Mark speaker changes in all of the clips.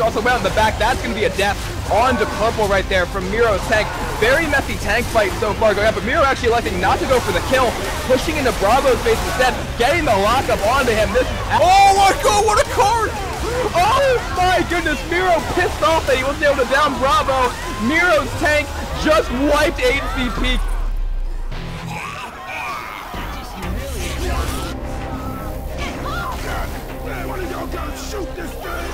Speaker 1: also went on the back. That's going to be a death on to purple right there from Miro's tank. Very messy tank fight so far going on, but Miro actually electing not to go for the kill, pushing into Bravo's face instead, getting the lockup onto him. This is oh my god, what a card! Oh my goodness, Miro pissed off that he wasn't able to down Bravo. Miro's tank just wiped HCP.
Speaker 2: One of y'all gotta shoot this thing!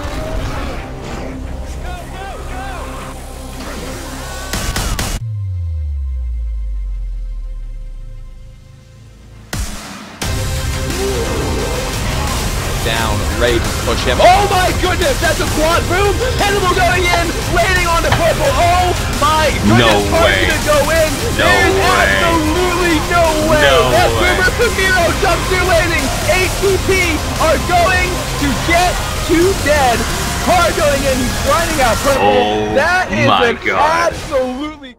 Speaker 1: Down, ready to push him. Oh my goodness, that's a quad boom! Hannibal going in, landing on the purple. Oh my goodness,
Speaker 3: no way.
Speaker 1: Gonna go in.
Speaker 3: No
Speaker 1: There's
Speaker 3: way.
Speaker 1: absolutely no way.
Speaker 3: No
Speaker 1: That's
Speaker 3: way.
Speaker 1: Boomer from Miro, jumps through landing. ATP are going to get too dead. Car going in, he's grinding out purple.
Speaker 3: Oh
Speaker 1: that is
Speaker 3: my
Speaker 1: an
Speaker 3: God.
Speaker 1: absolutely...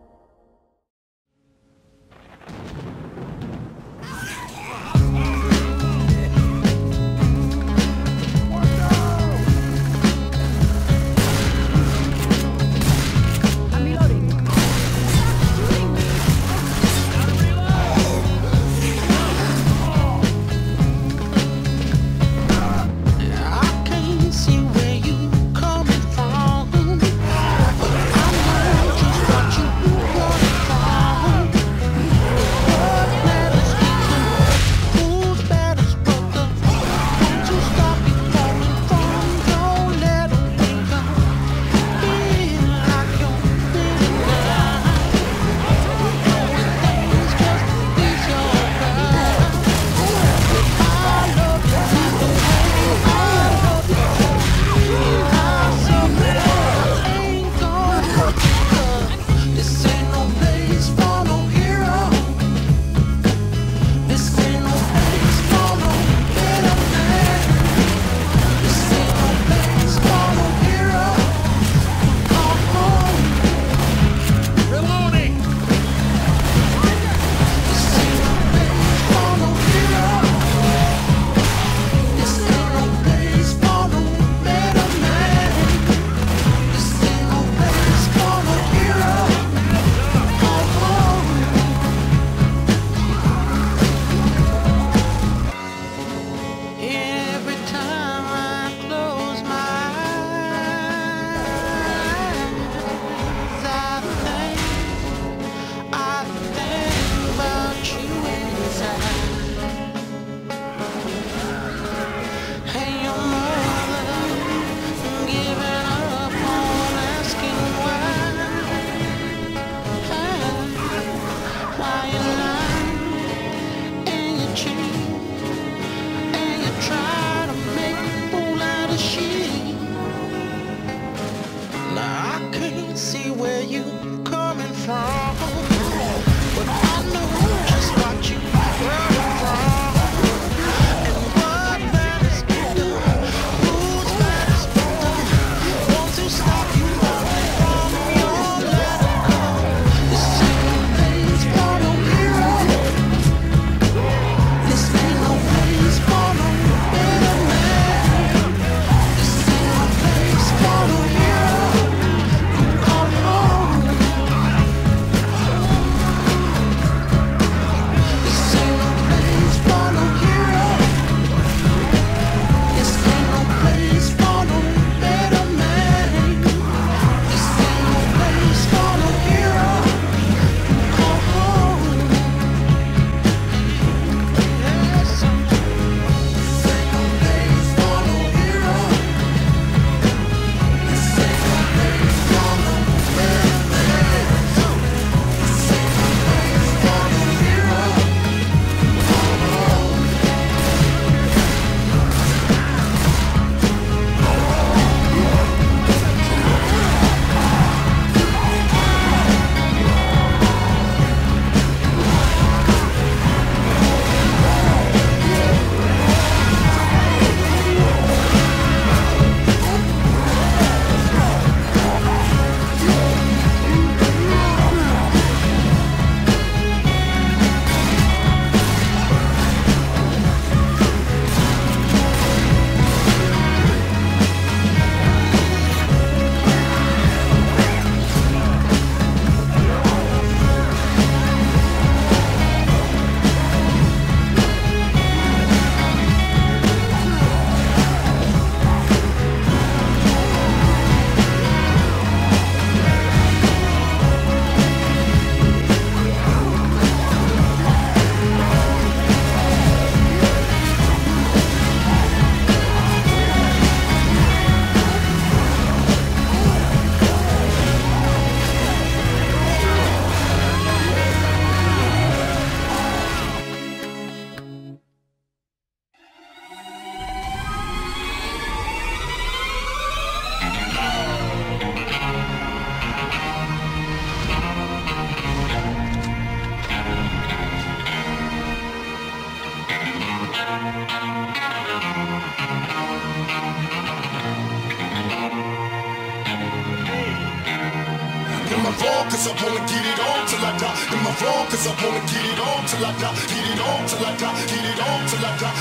Speaker 2: cause I wanna get it on till I die. Am I wrong? Cause I wanna get it on till I die. Get it on till I die. Get it on till I die.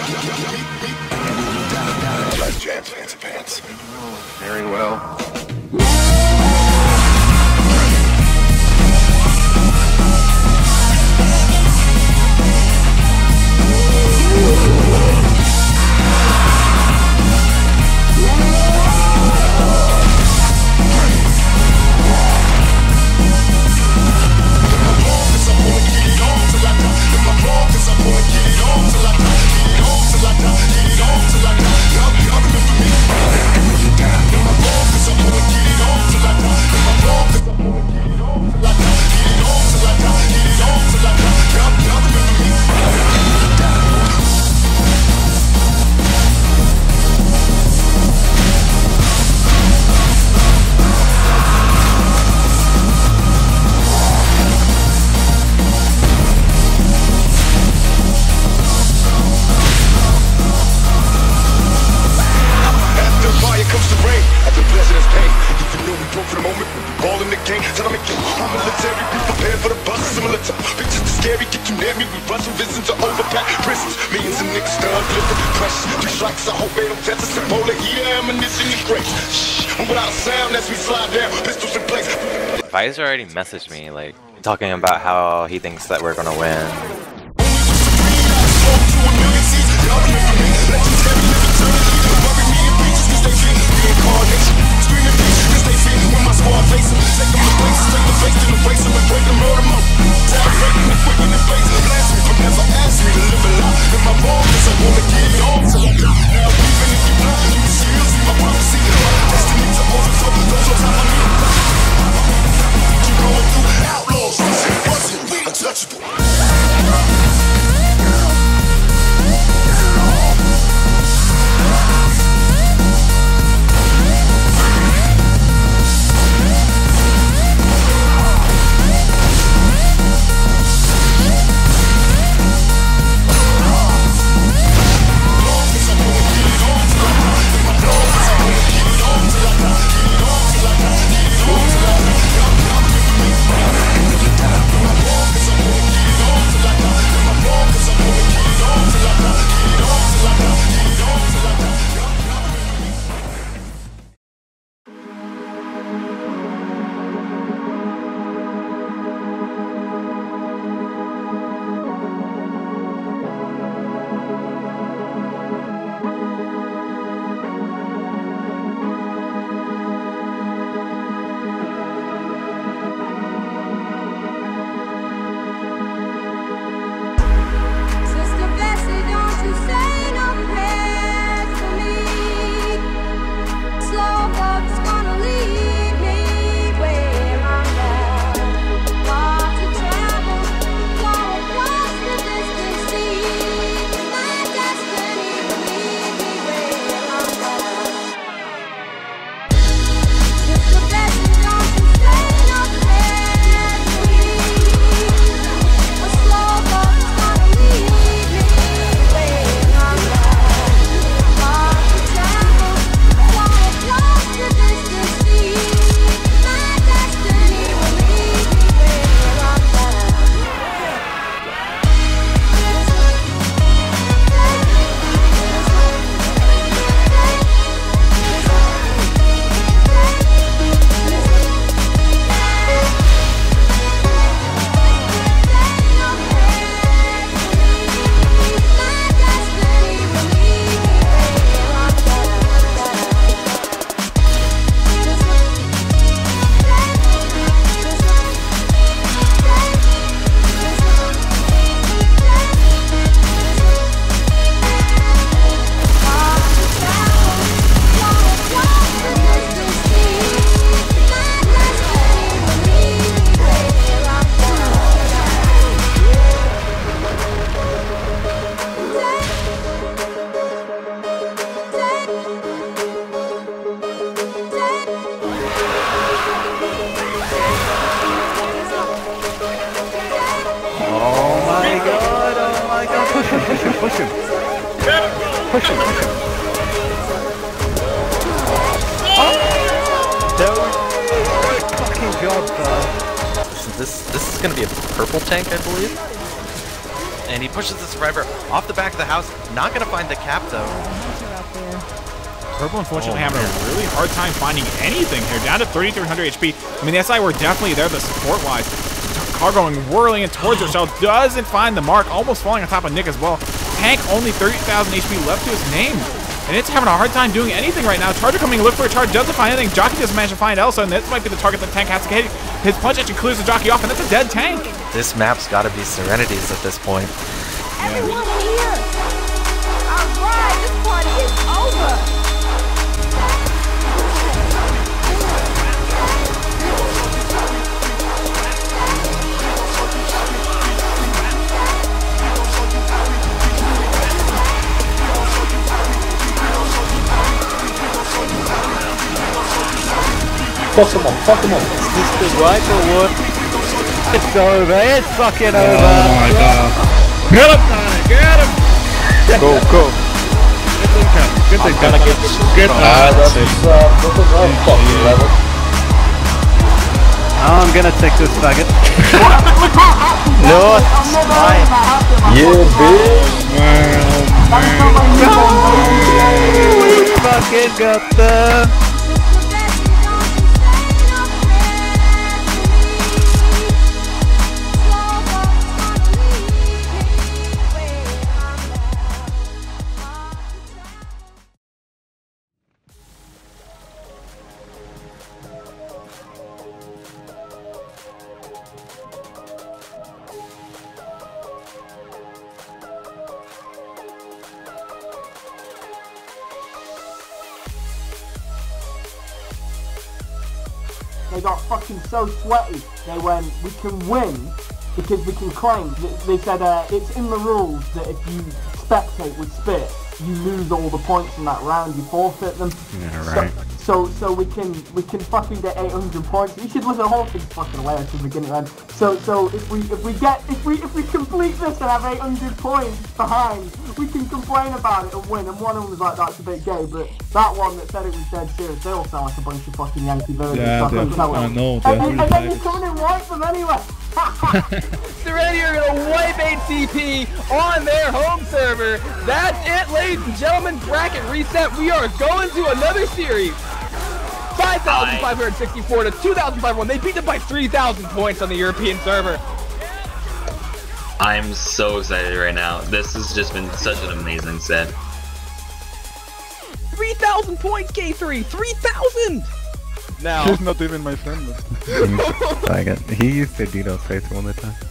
Speaker 2: Like jam pants.
Speaker 1: Very well.
Speaker 3: Vi's already messaged me, like, talking about how he thinks that we're gonna win.
Speaker 1: Push him. Push him. Oh!
Speaker 4: fucking god, though.
Speaker 5: This is gonna be a purple tank, I believe. And he pushes the survivor off the back of the house. Not gonna find the cap though.
Speaker 6: Purple unfortunately having a really hard time finding anything here. Down to 3,300 HP. I mean, the SI were definitely there, the support-wise. Car going whirling in towards herself. Doesn't find the mark. Almost falling on top of Nick as well. Tank only 30,000 HP left to his name. And it's having a hard time doing anything right now. Charger coming to look for a charge. Doesn't find anything. Jockey doesn't manage to find Elsa. And this might be the target the tank has to hit. His punch actually clears the jockey off. And that's a dead tank.
Speaker 5: This map's gotta be Serenity's at this point.
Speaker 7: Everyone here! Alright, this party is over!
Speaker 4: Fuck him up, fuck him up. Is this the right or what? It's over, it's fucking over.
Speaker 8: Oh my god.
Speaker 6: Get him, Connor, get him!
Speaker 8: Go, go.
Speaker 4: Get the gonna get
Speaker 8: that's it.
Speaker 4: fucking level. I'm gonna take this faggot. No, it's mine. Yeah, bitch. No, fucking got the.
Speaker 9: They got fucking so sweaty. They went, we can win because we can claim. They said it's in the rules that if you spectate with spit, you lose all the points in that round. You forfeit them.
Speaker 8: Yeah, right.
Speaker 9: So we can fucking get 800 points. You should listen. The whole thing's fucking hilarious from beginning to end. So if we complete this and have 800 points behind, we can complain about it and win. And one of them was like, that's a bit gay, but that one that said it was dead serious, they all sound like a bunch of fucking Yankee versions.
Speaker 8: Yeah, I know.
Speaker 9: And then you're coming and wipe them anyway.
Speaker 1: Serenity are gonna wipe HCP on their home server. That's it, ladies and gentlemen. Bracket reset. We are going to another series. 5,564 to 2,501. They beat them by 3,000 points on the European server.
Speaker 10: I'm so excited right now. This has just been such an amazing set.
Speaker 1: 3,000 points, K3. 3,000. Now
Speaker 8: He's not even my friend.
Speaker 4: He used the DDoS face all the time.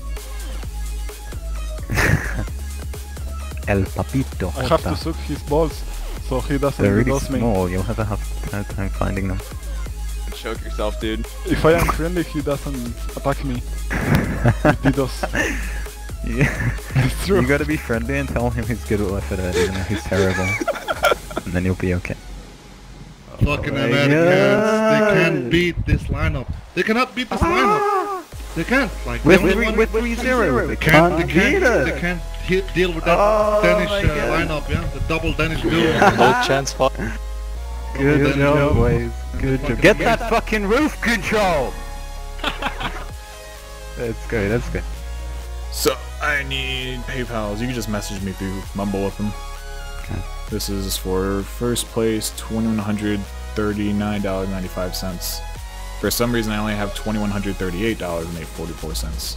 Speaker 4: El Papito.
Speaker 8: I have to suck his balls so he doesn't
Speaker 4: They're really
Speaker 8: DDoS me.
Speaker 4: small, you'll have a hard time finding them.
Speaker 1: choke yourself, dude.
Speaker 8: If I am friendly, he doesn't attack me. With DDoS.
Speaker 4: Yeah.
Speaker 8: It's true.
Speaker 4: You gotta be friendly and tell him he's good at Left 4 Dead, even though he's terrible. And then you'll be okay.
Speaker 11: Fucking Americans, they can't beat this lineup. They cannot beat this lineup. They can't. Like
Speaker 4: with 3-0, they can't beat it.
Speaker 11: They can't deal with that Danish lineup. Yeah, the double Danish duo.
Speaker 5: No chance.
Speaker 4: Good job, boys. Good job. Get that fucking roof control. That's good. That's good.
Speaker 6: So I need PayPal's. You can just message me through Mumble with them.
Speaker 4: Okay.
Speaker 6: This is for first place, $2,139.95. For some reason, I only have $2,138.44.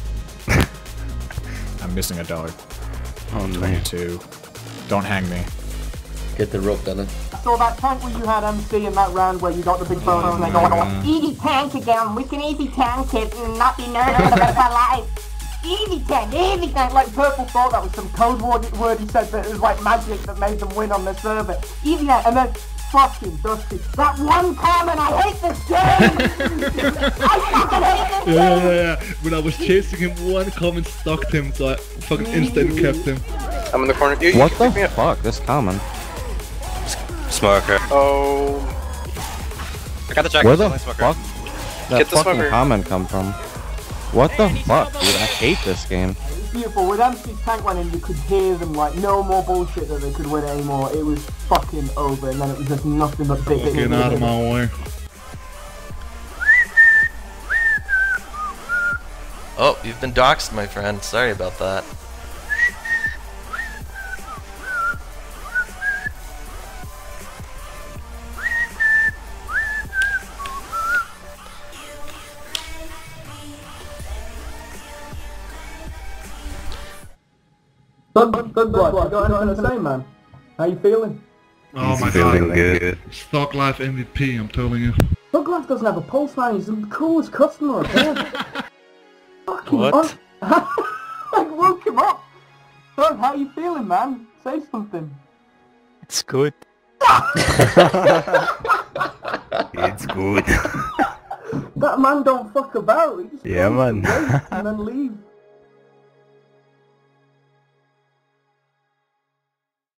Speaker 6: I'm missing a dollar.
Speaker 4: Oh,
Speaker 6: 22. Don't hang me.
Speaker 11: Get the rope, Dylan.
Speaker 9: So that tank where you had MC in that round where you got the big photo and they go, easy tank again, we can easy tank it and not be nervous about our life. Easy tank, like Purple thought that was some code word he said that it was like magic that made them win on the server. Easy tank, and then fucking Dusty, that one comment, I hate this game! I fucking hate this game!
Speaker 11: Yeah. When I was chasing him, one comment stuck him, so I fucking instant kept him.
Speaker 3: I'm in the corner.
Speaker 4: What the fuck? This common.
Speaker 3: Smoker. Oh. I got the jacket.
Speaker 4: Where the
Speaker 3: smoker.
Speaker 4: fuck that fucking comment come from? What the fuck, dude? I hate this game.
Speaker 9: It's beautiful. With MC's tank running, you could hear them like no more bullshit that they could win anymore. It was fucking over, and then it was just nothing but big.
Speaker 11: Get out of my way.
Speaker 5: Oh, you've been doxxed, my friend. Sorry about that.
Speaker 9: Good blood. You got anything to say, man? How you feeling?
Speaker 11: Oh my god. Good. Stock Life MVP, I'm telling you.
Speaker 9: Stock Life doesn't have a pulse, man. He's the coolest customer I've had. Fucking
Speaker 4: What?
Speaker 9: I woke him up. Son, how you feeling, man? Say something.
Speaker 4: It's good. It's good.
Speaker 9: That man don't fuck about. He just
Speaker 4: Yeah,
Speaker 9: goes
Speaker 4: man.
Speaker 9: to wait and then leave.